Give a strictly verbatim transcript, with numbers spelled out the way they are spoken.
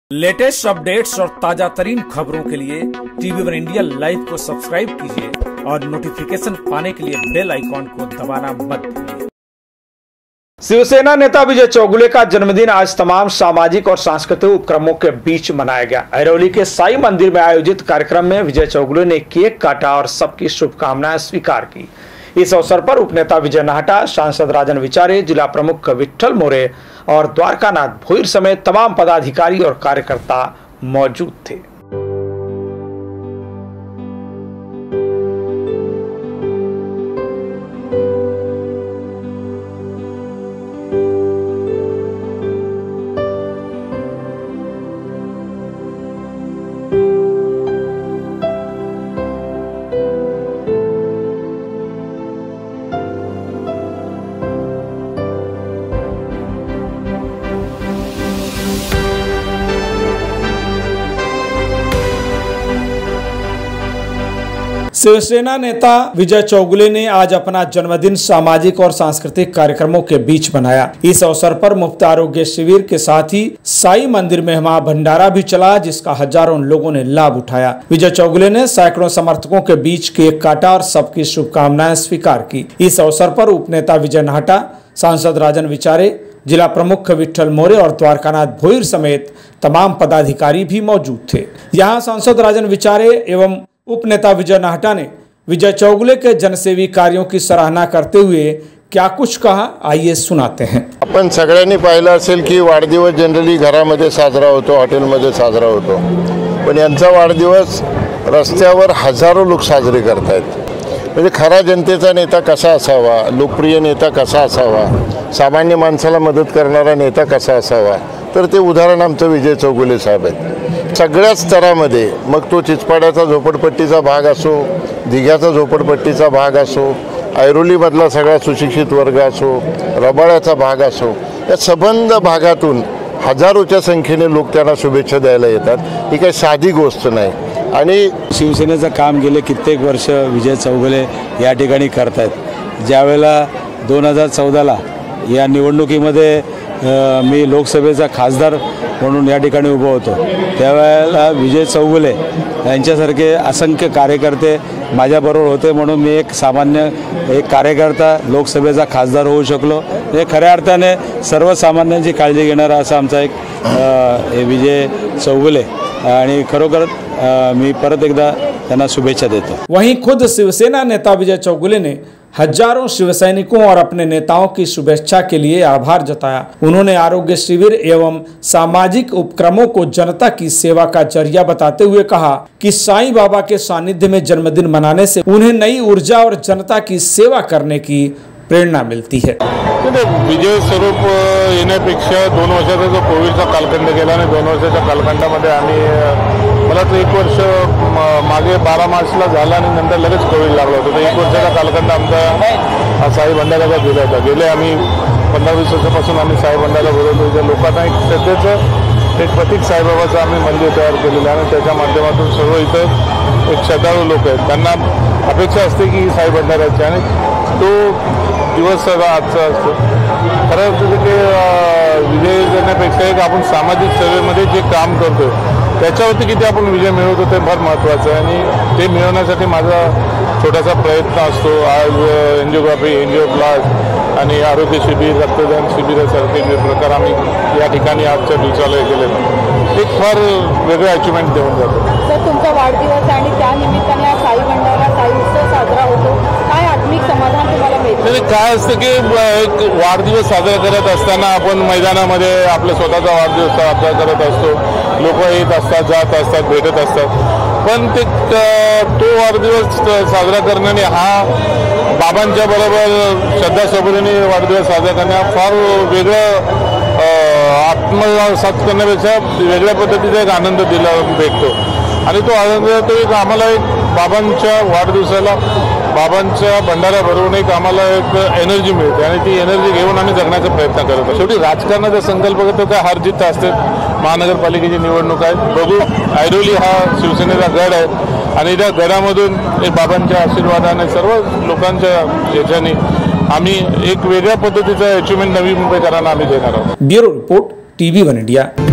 Latest updates और ताजा तरीन खबरों के लिए टीवी वन इंडिया लाइव को सब्सक्राइब कीजिए और नोटिफिकेशन पाने के लिए बेल आइकॉन को दबाना मत भूलिए। शिवसेना नेता विजय चौगुले का जन्मदिन आज तमाम सामाजिक और सांस्कृतिक उपक्रमों के बीच मनाया गया। अरौली के साई मंदिर में आयोजित कार्यक्रम में विजय चौगुले ने केक काटा और सबकी शुभकामनाएं स्वीकार की। इस अवसर पर उपनेता विजय नाहटा, सांसद राजन विचारे, जिला प्रमुख विट्ठल मोरे और द्वारकानाथ भोईर समेत तमाम पदाधिकारी और कार्यकर्ता मौजूद थे। शिवसेना नेता विजय चौगुले ने आज अपना जन्मदिन सामाजिक और सांस्कृतिक कार्यक्रमों के बीच मनाया। इस अवसर पर मुफ्त आरोग्य शिविर के साथ ही साई मंदिर में महाभंडारा भी चला, जिसका हजारों लोगों ने लाभ उठाया। विजय चौगुले ने सैकड़ों समर्थकों के बीच केक काटा और सबकी शुभकामनाएं स्वीकार की। इस अवसर पर उपनेता विजय नाहटा, सांसद राजन विचारे, जिला प्रमुख विट्ठल मोरे और द्वारकानाथ भोईर समेत तमाम पदाधिकारी भी मौजूद थे। यहाँ सांसद राजन विचारे एवं उपनेता विजय नाहटा ने विजय चौगुले के जनसेवी कार्यों की सराहना करते हुए क्या कुछ कहा, आइए सुनाते हैं। आपण सगळ्यांनी पाहिलं असेल की वाढदिवस जनरली घरामध्ये साजरा होतो, हॉटेलमध्ये साजरा होतो, पण यांचा वाढदिवस रस्त्यावर हजारो लोक साजरे करतायत। म्हणजे खरा जनतेचा नेता कसा असावा, लोकप्रिय नेता कसा असावा, सामान्य माणसाला मदत करणारा नेता कसा असावा, तर ते उदाहरण आमचं विजय चौगुले साहेब आहेत। सगळ्याच स्तरामध्ये, मग तो चिचपाड्याचा झोपडपट्टीचा भाग असो, दिघ्याचा झोपडपट्टीचा भाग असो, ऐरोलीमधला सगळा सुशिक्षित वर्ग असो, रबाळ्याचा भाग असो, या सबंध भागातून हजारोच्या संख्येने लोक त्यांना शुभेच्छा द्यायला येतात। ही काही साधी गोष्ट नाही। आणि शिवसेनेचं काम गेले कित्येक वर्ष विजय चौगुले या ठिकाणी करतायत। ज्यावेळेला दोन हजार चौदाला या निवडणुकीमध्ये मी लोकसभेचा खासदार म्हणून या ठिकाणी उभा होतो, त्यावेळेला विजय चौगुले यांच्यासारखे असंख्य कार्यकर्ते माझ्याबरोबर होते, म्हणून मी एक सामान्य एक कार्यकर्ता लोकसभेचा खासदार होऊ शकलो। हे खऱ्या अर्थाने सर्वसामान्यांची काळजी घेणारा असा आमचा एक विजय चौगुले, आणि खरोखर मी परत एकदा त्यांना शुभेच्छा देतो। वहीं खुद शिवसेना नेता विजय चौगुले ने हजारों शिवसैनिकों और अपने नेताओं की शुभेच्छा के लिए आभार जताया। उन्होंने आरोग्य शिविर एवं सामाजिक उपक्रमों को जनता की सेवा का जरिया बताते हुए कहा कि साईं बाबा के सानिध्य में जन्मदिन मनाने से उन्हें नई ऊर्जा और जनता की सेवा करने की प्रेरणा मिलती है। विजय स्वरूप येण्यापेक्षा दोन वर्षाचा जो कोविडचा कालखंड गेला आणि दोन वर्षाच्या कालखंडामध्ये आम्ही मला तो एक वर्ष मागे बारा मार्चला झाला आणि नंतर लगेच कोविड लागला होता। तर एक वर्षाचा कालखंड आमचा साई भंडाऱ्याचा गेला होता। गेले आम्ही पंधरा वीस वर्षापासून आम्ही साई भंडारा भरवतो। ज्या लोकांना एक सध्याचं एक प्रतीक साईबाबाचं आम्ही मंदिर तयार केलेलं आहे आणि त्याच्या माध्यमातून सर्व इथं एक श्रद्धाळू लोक आहेत, त्यांना अपेक्षा असते की साई भंडाऱ्याची, आणि तो दिवस सगळा आजचा असतो। खरं म्हणजे की विजय करण्यापेक्षा एक आपण सामाजिक सेवेमध्ये जे काम करतो त्याच्यावरती किती आपण विजय मिळवतो ते फार महत्त्वाचं आहे, आणि ते मिळवण्यासाठी माझा छोटासा प्रयत्न असतो। आज एन्जिओग्राफी, एन्जिओप्लास्ट आणि आरोग्य शिबिर, रक्तदान शिबिरासारखे जे प्रकार आम्ही या ठिकाणी आजच्या दिवसाला केले, एक फार वेगळं अचिव्हमेंट देऊन जातो। सर, तुमचा वाढदिवस आणि त्या निमित्ताने साई भंडारा, साई उत्सव साजरा होतो, काय आत्मिक समाधान तुम्हाला मिळते? काय असतं की एक वाढदिवस साजरा करत असताना आपण मैदानामध्ये आपला स्वतःचा वाढदिवस साजरा करत असतो, लोक येत असतात, जात असतात, भेटत असतात, पण ते तो वाढदिवस साजरा करण्याने हा बाबांच्या बरोबर श्रद्धासोबतीने वाढदिवस साजरा करणे हा फार वेगळं आत्मसात करण्यापेक्षा वेगळ्या पद्धतीचा एक आनंद दिला भेटतो, आणि तो आनंद तो एक आम्हाला एक बाबांच्या वाढदिवसाला बाबांच्या भंडारा भरवून एक आम्हाला एक एनर्जी मिळते, आणि ती एनर्जी घेऊन आम्ही जगण्याचा प्रयत्न करतो। शेवटी राजकारणाचा संकल्प करतो काय हार जीत असते। महानगरपालिकेची निवडणूक आहे, बघू। ऐरोली हा शिवसेनेचा गड आहे, आणि त्या गडामधून एक बाबांच्या आशीर्वादाने सर्व लोकांच्या याच्याने आम्ही एक वेगळ्या पद्धतीचा अचिव्हमेंट नवी मुंबईकरांना आम्ही देणार आहोत। Bureau report TV one India.